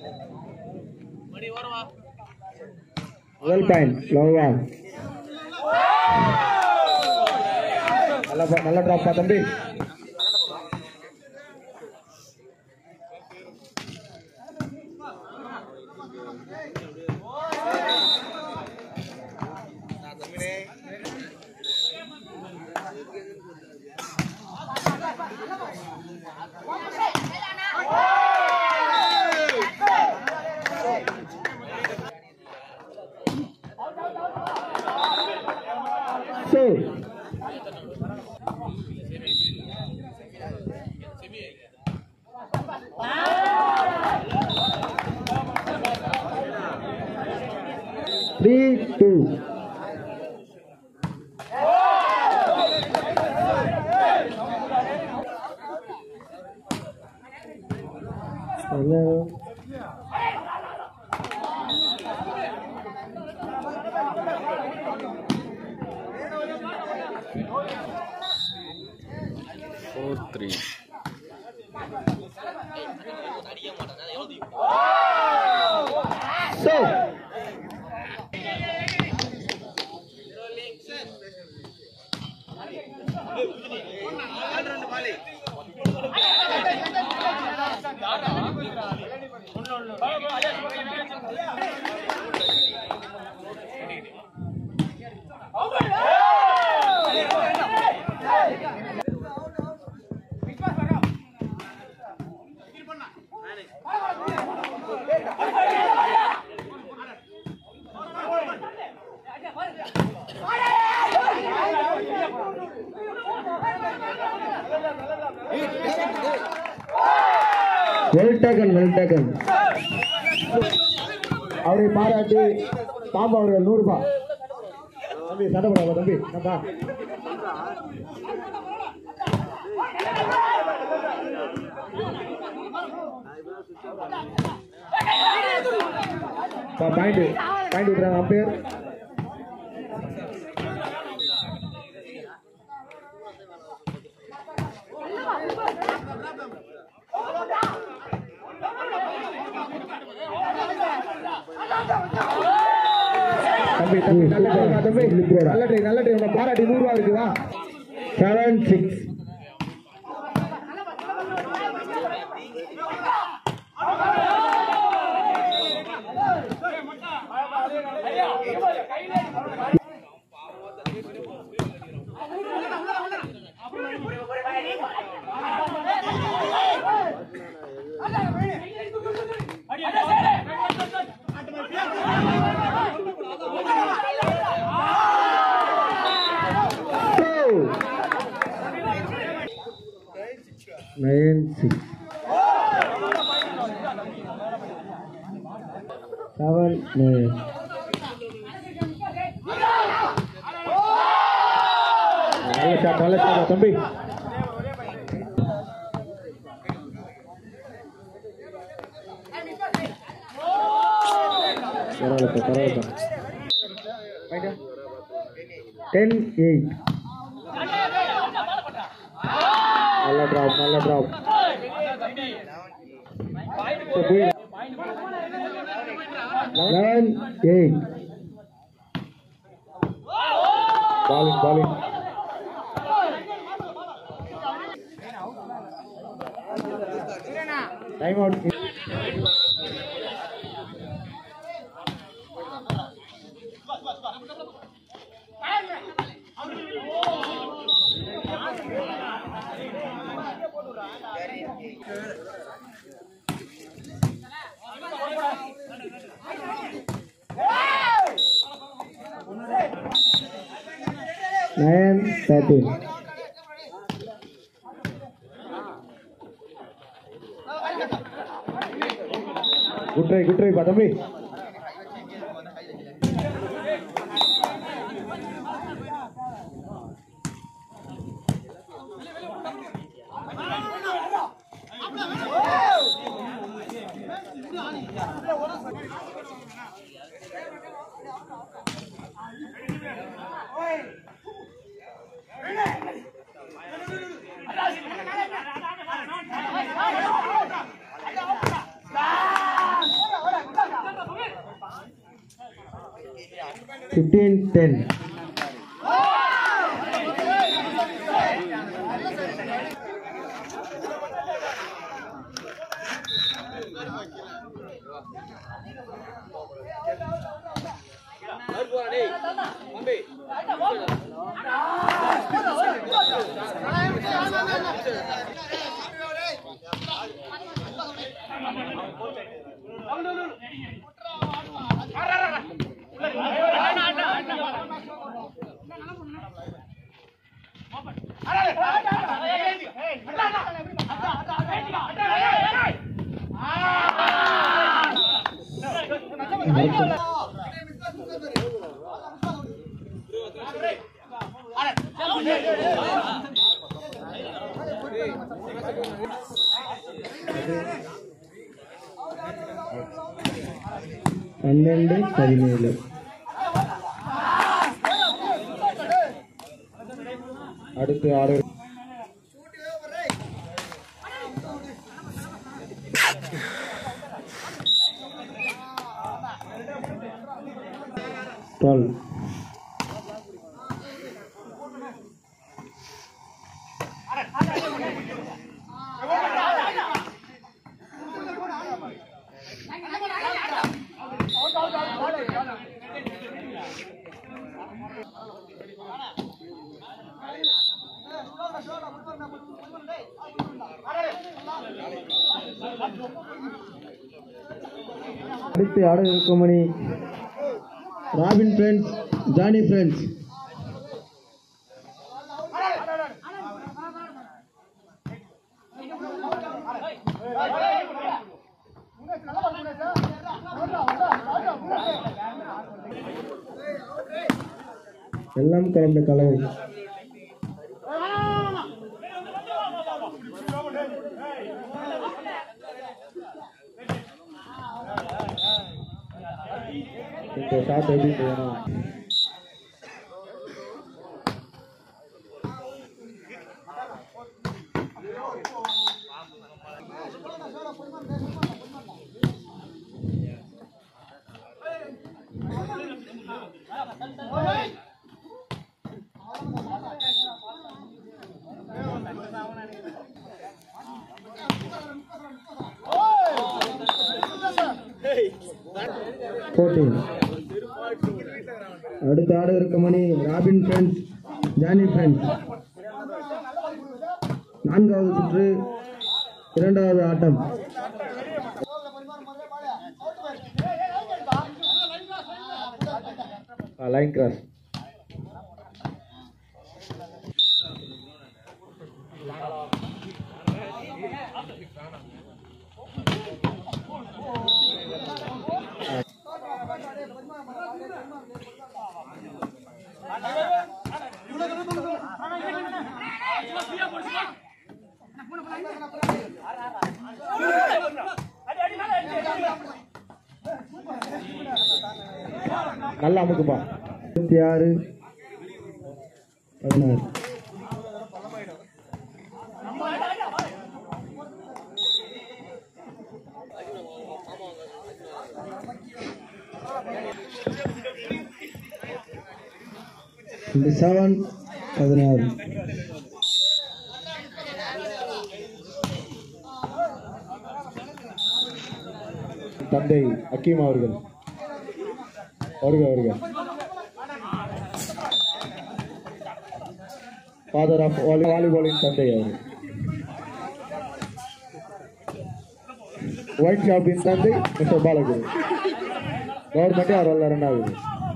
முதல் பாயிண்ட் லோவா. நல்ல டிராப்பா தம்பி. Hello. Well taken. அவரை பாராட்டி பாம்பு அவர்கள் 100 ரூபாய். தம்பி சண்டை தம்பி நம்பா. பாயிண்ட் விடுறாங்க அம்பையர். நல்ல ட்ரை பாராட்டி 100 ரூபா இருக்குதா? 7-6. தம்பி பரவாயில்ல 10-8. நல்ல drop 11-8. Bowling. Time out. Nine 13. Good try, Padambi. 15-10. பன்னெண்டு 17. அடுத்து ஆடு 12. அடுத்து ஆட இருக்கும் மணி ராபின் ஃப்ரெண்ட்ஸ், ஜானி ஃப்ரெண்ட்ஸ். எல்லாம் கலந்த கலவை. இந்த ஷாட் எப்படி போகணும்? அடுத்த ஆட இருக்க மணி ராபின் ஃப்ரெண்ட்ஸ், ஜானி ஃப்ரெண்ட்ஸ். 4வது சுற்று, 2வது ஆட்டம். Line cross. நல்லா அமுக்குப்பா. 26 16. இந்த 7 16. தந்தை அக்கீம் அவர்கள் வருக வருக. ஃபாதர் ஆஃப் வாலிபாலின் தந்தை அவர். ஒயிட் ஷாப்பின் தந்தை மிஸ்டர் பாலகுரு. கவர்மெண்ட் அவர் 2வது.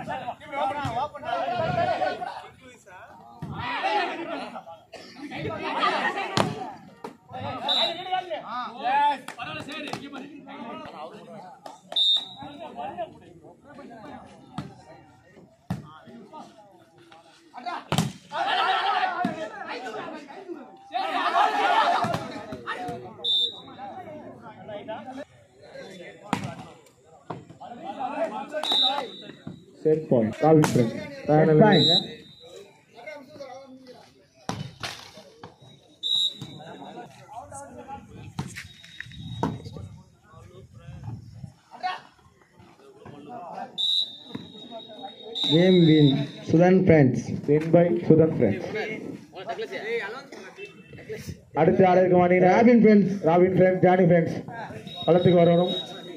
Set point. Ravi Friends. Game win. Sudan friends. Win by Sudan friends. அடுத்து ஆட இருக்க மாட்டீங்க Robin friends. Robin friends Johnny friends களத்துக்கு வரணும்